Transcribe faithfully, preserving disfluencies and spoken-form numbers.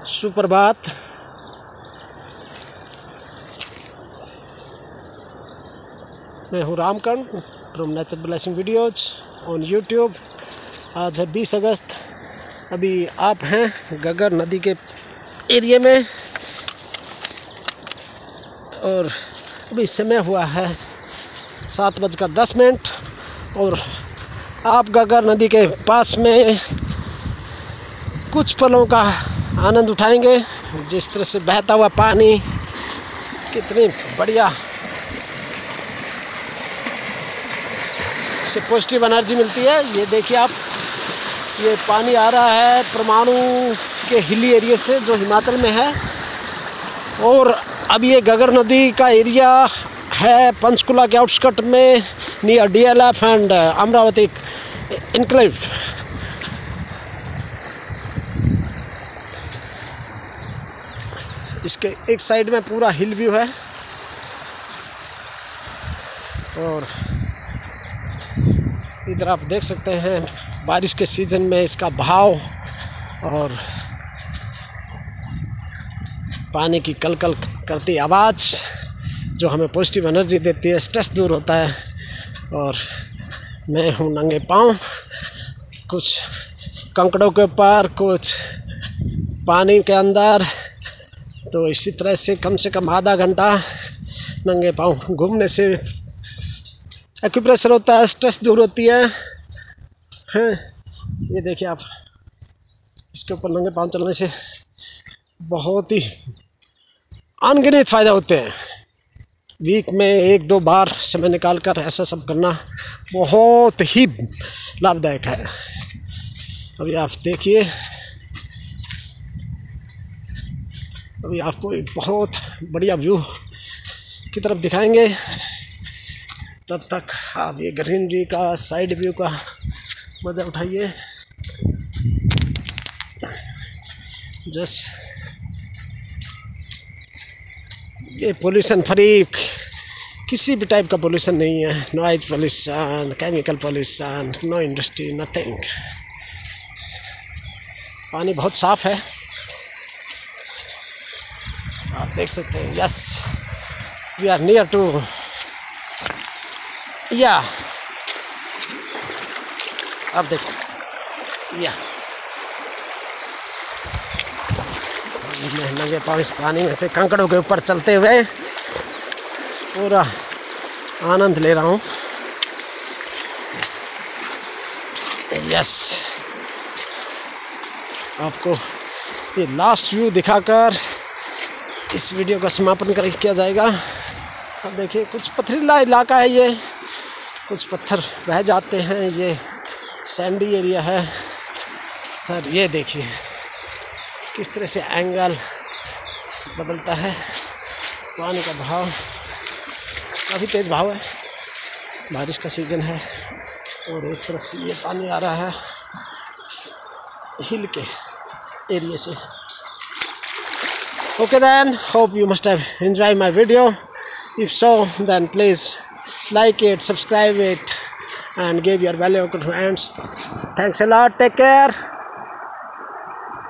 सुप्रभात। मैं हूँ Ramkaran from nature blessing videos on YouTube. आज है बीस अगस्त। अभी आप हैं गगर नदी के एरिया में और अभी समय हुआ है सात बजकर दस मिनट और आप गगर नदी के पास में कुछ पलों का आनंद उठाएंगे। जिस तरह से बहता हुआ पानी, कितनी बढ़िया से पॉजिटिव एनर्जी मिलती है। ये देखिए आप, ये पानी आ रहा है परमाणु के हिली एरिया से जो हिमाचल में है। और अब ये गगर नदी का एरिया है पंचकुला के आउटस्कर्ट में near D L F and Amravati enclave. इसके एक साइड में पूरा हिल व्यू है और इधर आप देख सकते हैं बारिश के सीज़न में इसका बहाव और पानी की कल कल करती आवाज़ जो हमें पॉजिटिव एनर्जी देती है, स्ट्रेस दूर होता है। और मैं हूँ नंगे पाँव, कुछ कंकड़ों के ऊपर, कुछ पानी के अंदर। तो इसी तरह से कम से कम आधा घंटा नंगे पाँव घूमने से एक्यूप्रेशर होता है, स्ट्रेस दूर होती है। हैं, ये देखिए आप, इसके ऊपर नंगे पाँव चलने से बहुत ही अनगिनत फ़ायदा होते हैं। वीक में एक दो बार समय निकाल कर ऐसा सब करना बहुत ही लाभदायक है। अभी आप देखिए, अभी आपको एक बहुत बढ़िया व्यू की तरफ दिखाएंगे। तब तक आप ये ग्रीनरी का साइड व्यू का मज़ा उठाइए। जस्ट ये पोल्यूशन फ्री, किसी भी टाइप का पोल्यूशन नहीं है। Noise pollution, chemical pollution, no industry, nothing. पानी बहुत साफ़ है, आप देख सकते हैं। Yes, we are near to या आप देख सकते या मैं नंगे पाँव इस पानी में से कंकड़ों के ऊपर चलते हुए पूरा आनंद ले रहा हूँ। यस, आपको ये लास्ट व्यू दिखाकर इस वीडियो का समापन कर किया जाएगा। अब देखिए, कुछ पथरीला इलाका है, ये कुछ पत्थर बह जाते हैं, ये सैंडी एरिया है। और ये देखिए किस तरह से एंगल बदलता है, पानी का बहाव काफ़ी तेज़ बहाव है। बारिश का सीज़न है और एक तरफ से ये पानी आ रहा है हिल के एरिया से। Okay then, hope you must have enjoyed my video. If so, then please like it, subscribe it and give your valuable comments. Thanks a lot. Take care.